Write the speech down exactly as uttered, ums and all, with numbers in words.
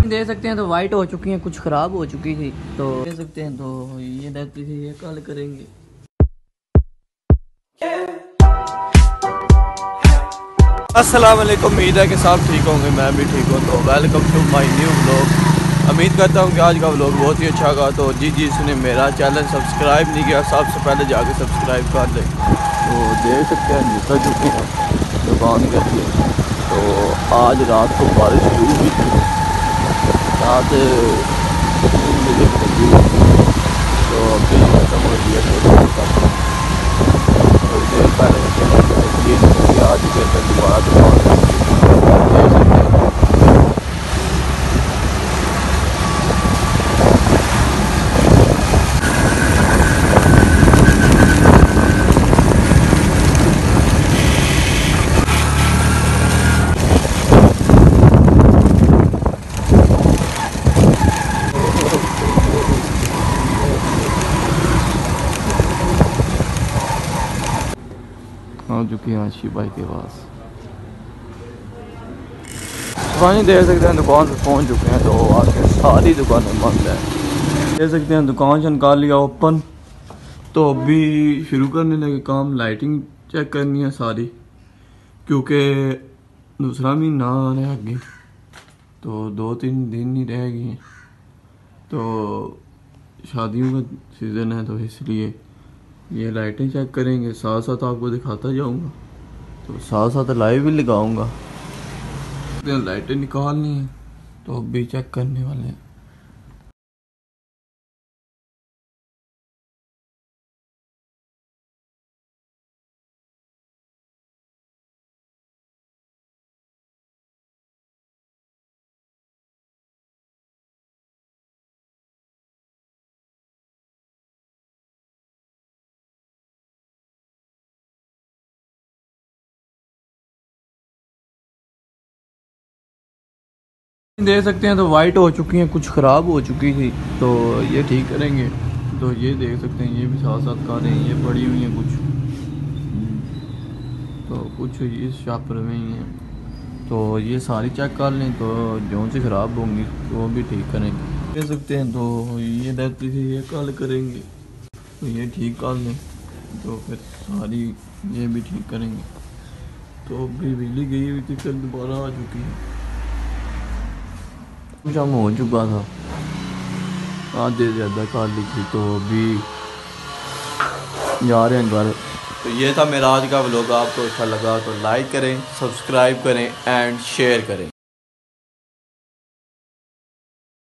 दे सकते हैं तो वाइट हो चुकी हैं, कुछ ख़राब हो चुकी थी तो दे सकते हैं। तो ये रहती थी, ये कल करेंगे। अस्सलाम वालेकुम, उम्मीद है कि सब ठीक होंगे, मैं भी ठीक हूँ। तो welcome to my new vlog. उम्मीद करता हूँ कि आज का व्लॉग बहुत ही अच्छा होगा। तो जी जी इसने मेरा चैनल सब्सक्राइब नहीं किया, सबसे पहले जाके सब्सक्राइब कर ले। तो देख सकते हैं निकल चुके हैं दुकान के लिए। तो आज रात को बारिश शुरू हुई थी, रात तीन बजे लगी हुई थी। तो अभी खत्म हो गया थोड़ी देर पहले आज के तक दोबारा दुकान देख सकते हैं। आ चुकी हैं आशी भाई के पास, दुकानें देख सकते हैं दुकान पे पहुंच चुके हैं। तो आके सारी दुकानें बंद हैं, देख सकते हैं दुकान से निकाल लिया ओपन। तो अभी शुरू करने लगे काम, लाइटिंग चेक करनी है सारी, क्योंकि दूसरा महीना आ रहा है आगे, तो दो तीन दिन ही रह गए। तो शादियों का सीज़न है, तो इसलिए ये लाइटें चेक करेंगे, साथ साथ आपको दिखाता जाऊंगा। तो साथ साथ लाइव भी लगाऊंगा। लाइटें निकालनी है तो अभी चेक करने वाले हैं। देख सकते हैं तो वाइट हो चुकी हैं, कुछ ख़राब हो चुकी थी तो ये ठीक करेंगे। तो ये देख सकते हैं, ये भी साथ साथ कारें हैं, ये पड़ी हुई हैं कुछ, तो कुछ ये शापर में ही हैं। तो ये सारी चेक कर लें, तो जो सी ख़राब होंगी तो वो भी ठीक करेंगे। देख सकते हैं तो ये रहती थी, ये कल करेंगे। तो ये ठीक कर लें तो फिर सारी ये भी ठीक करेंगे। तो अभी बिजली गई हुई थी, फिर दोबारा आ चुकी है, जम हो चुका था, आधे ज़्यादा कर ली थी। तो अभी जा रहे हैं घर। तो ये था मेरा आज का व्लॉग। आपको अच्छा लगा तो लाइक करें, सब्सक्राइब करें एंड शेयर करें।